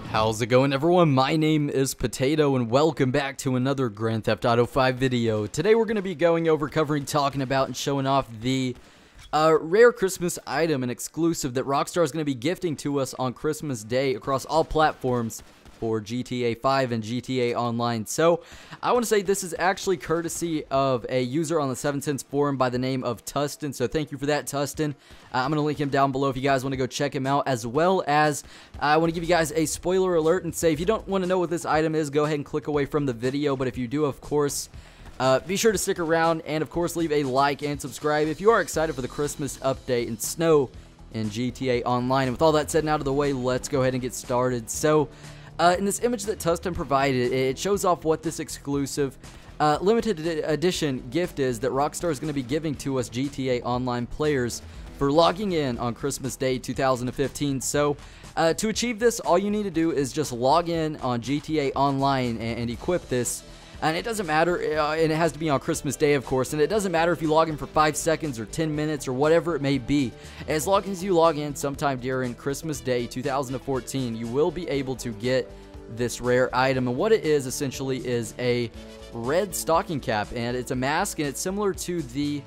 How's it going, everyone? My name is Potato and welcome back to another Grand Theft Auto 5 video. Today we're going to be going over, talking about, and showing off the rare Christmas item and exclusive that Rockstar is going to be gifting to us on Christmas Day across all platforms for GTA 5 and GTA Online. So, I want to say this is actually courtesy of a user on the 7 Cents forum by the name of Tustin. So, thank you for that, Tustin. I'm going to link him down below if you guys want to go check him out, as well as I want to give you guys a spoiler alert and say if you don't want to know what this item is, go ahead and click away from the video. But if you do, of course, be sure to stick around and, of course, leave a like and subscribe if you are excited for the Christmas update and snow in GTA Online. And with all that said and out of the way, let's go ahead and get started. So, in this image that Tustin provided, it shows off what this exclusive limited edition gift is that Rockstar is going to be giving to us GTA Online players for logging in on Christmas Day 2015. So, to achieve this, all you need to do is just log in on GTA Online and equip this. And it doesn't matter, and it has to be on Christmas Day, of course, and it doesn't matter if you log in for 5 seconds or 10 minutes or whatever it may be. As long as you log in sometime during Christmas Day 2014, you will be able to get this rare item. And what it is, essentially, is a red stocking cap, and it's a mask, and it's similar to the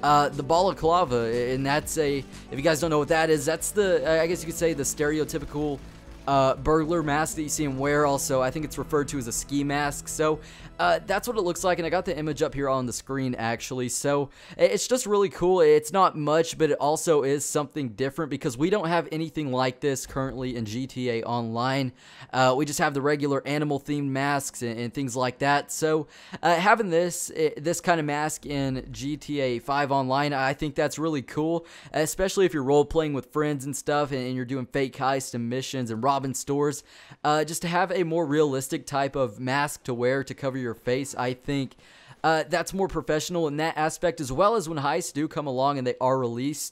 balaclava, and that's if you guys don't know what that is, that's I guess you could say the stereotypical burglar mask that you see him wear. Also, I think it's referred to as a ski mask. So that's what it looks like, and I got the image up here on the screen actually. So it's just really cool. It's not much, but it also is something different because we don't have anything like this currently in GTA Online. We just have the regular animal themed masks and things like that. So having this kind of mask in GTA 5 Online, I think that's really cool, especially if you're role playing with friends and stuff, and you're doing fake heists and missions and robbing stores. Just to have a more realistic type of mask to wear to cover your face, I think that's more professional in that aspect, as well as when heists do come along and they are released.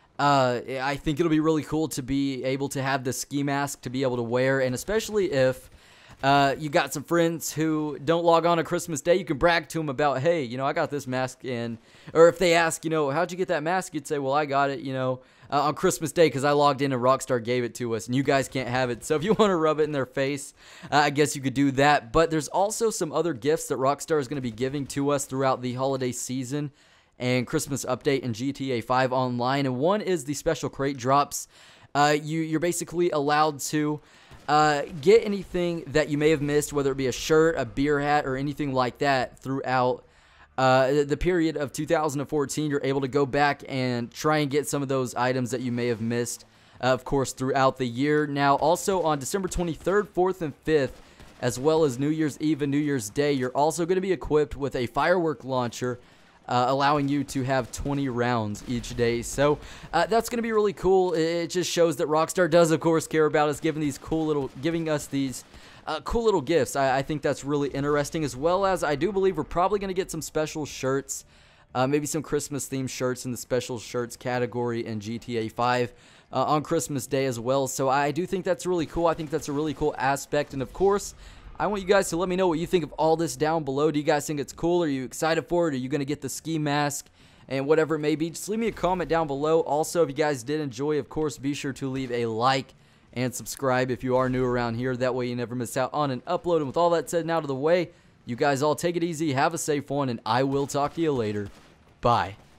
I think it'll be really cool to be able to have the ski mask to be able to wear, and especially if you got some friends who don't log on Christmas Day, you can brag to them about, hey, you know, I got this mask in. Or if they ask, you know, how'd you get that mask? You'd say, well, I got it, you know, on Christmas Day because I logged in and Rockstar gave it to us, and you guys can't have it. So if you want to rub it in their face, I guess you could do that. But there's also some other gifts that Rockstar is going to be giving to us throughout the holiday season and Christmas update in GTA 5 Online. And one is the special crate drops. You're basically allowed to get anything that you may have missed, whether it be a shirt, a beer hat, or anything like that throughout the period of 2014. You're able to go back and try and get some of those items that you may have missed, of course, throughout the year. Now, also on December 23rd, 4th, and 5th, as well as New Year's Eve and New Year's Day, you're also going to be equipped with a firework launcher, allowing you to have 20 rounds each day. So that's going to be really cool. It just shows that Rockstar does, of course, care about us, giving us these cool little gifts. I think that's really interesting, as well as I do believe we're probably going to get some special shirts, maybe some Christmas themed shirts in the special shirts category in GTA 5 on Christmas Day as well. So I do think that's really cool. I think that's a really cool aspect, and of course, I want you guys to let me know what you think of all this down below. Do you guys think it's cool? Are you excited for it? Are you going to get the ski mask and whatever it may be? Just leave me a comment down below. Also, if you guys did enjoy, of course, be sure to leave a like and subscribe if you are new around here. That way you never miss out on an upload. And with all that said and out of the way, you guys all take it easy, have a safe one, and I will talk to you later. Bye.